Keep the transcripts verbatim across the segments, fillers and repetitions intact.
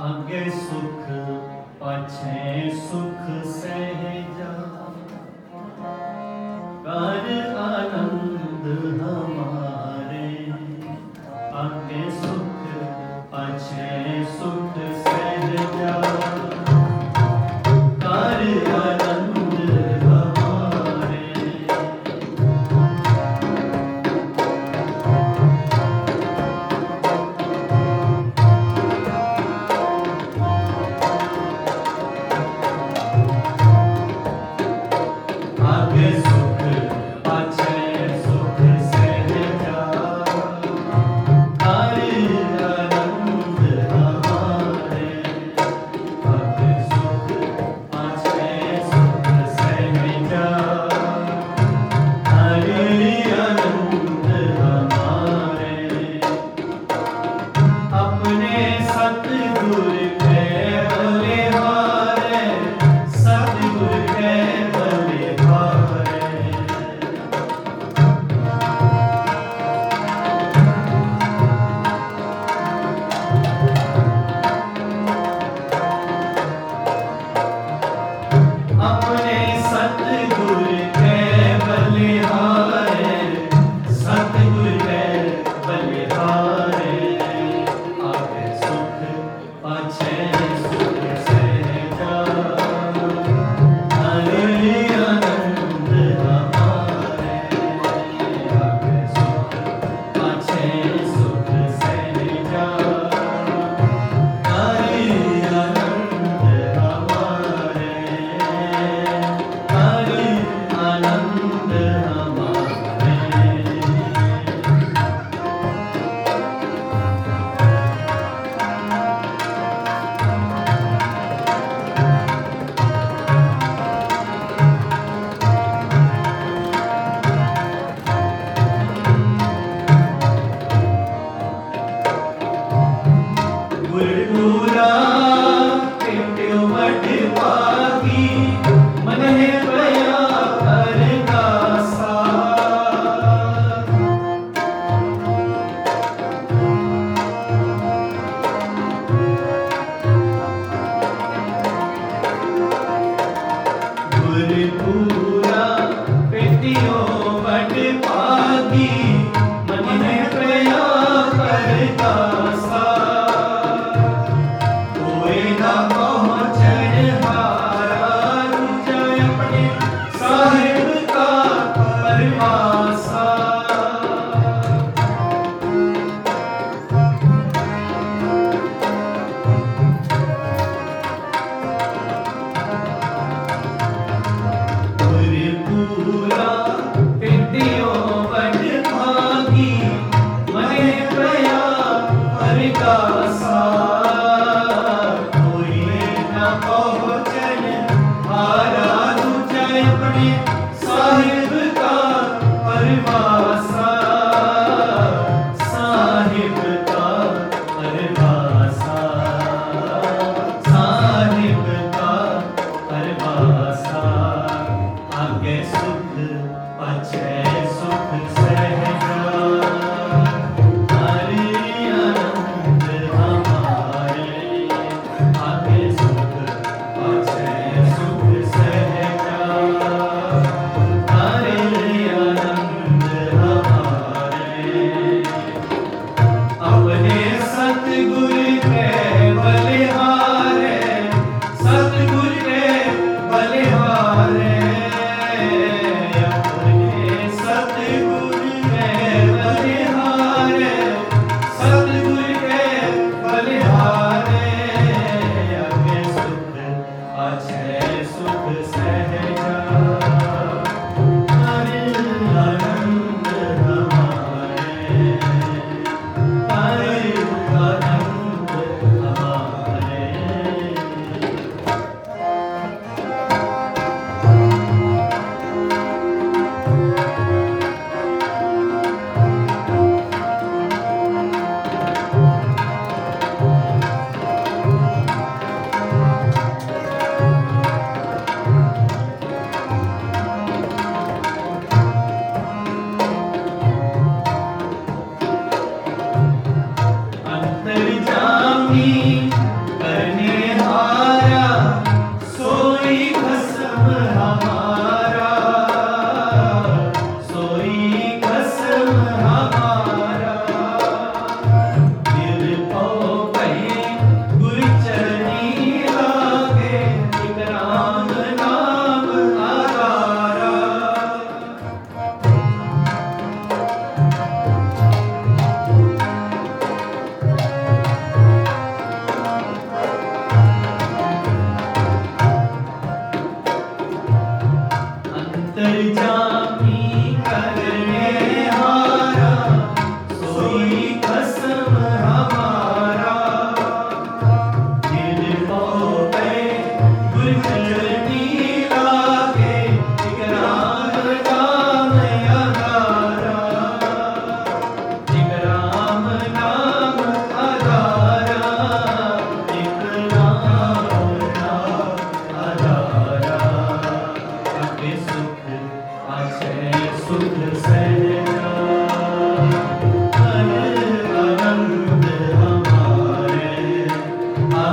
आगे सुख पाछे सुख सहजा, कर आनंद हमारे। आगे सुख पाछे सुख सहजा, कर आनंद हमारे।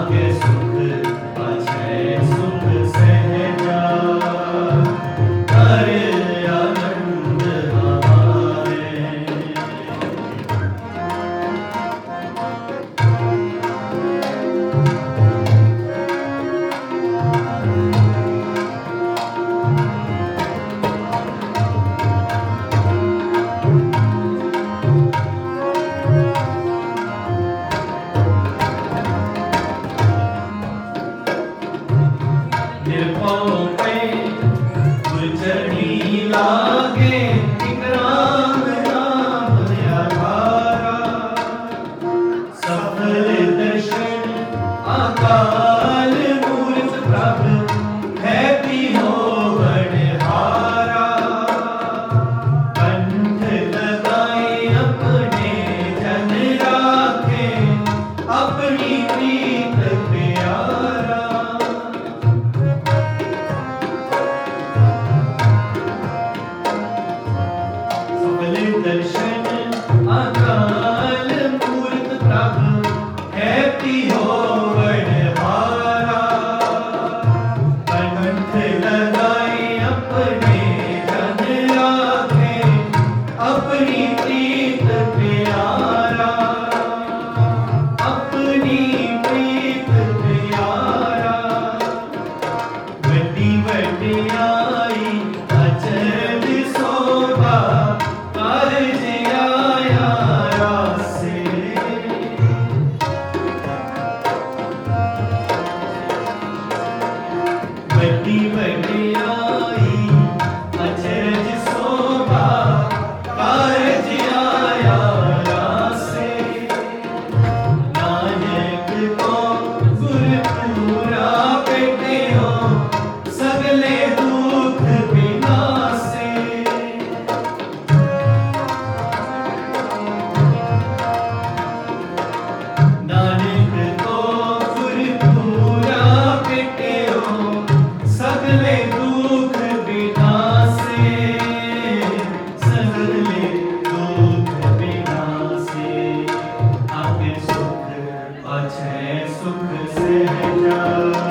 आगे सुख पाछे सुख सहजा, कर आनंद हमारे। निर्भयों पे गुजरनी लागे, एक राम नाम आधारा। सफल दर्शन अकाल मूर्त प्रभ है बिहो बड़हारा। कंठ लगाए अपने जन राखे, अपनी प्रीत प्यारा। दर्शन अकाल मूर्त प्रभ है बिहो बड़हारा। कंठ लगाए अपने जन राखे, अपनी प्रीत प्यारा। अपनी प्रीत प्यारा। वड्डी वड्डियाई अचरज शोभा, कारज आया रासे। वड्डी वड्डियाई अचरज शोभा, कारज आया रासे। नानक को गुरपुरा भेटियो, सगले दुख विनासे। नानक को गुरपुरा भेटियो, सगले दुख विनासे। सगले दुख विनासे। आगे सुख पाछे सुख सहजा।